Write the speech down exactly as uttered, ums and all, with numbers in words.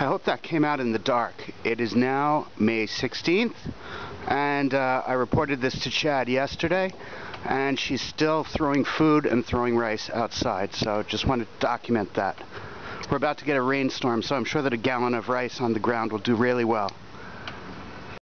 hope that came out in the dark. It is now May sixteenth, and uh, I reported this to Chad yesterday, and she's still throwing food and throwing rice outside, so just wanted to document that. We're about to get a rainstorm, so I'm sure that a gallon of rice on the ground will do really well.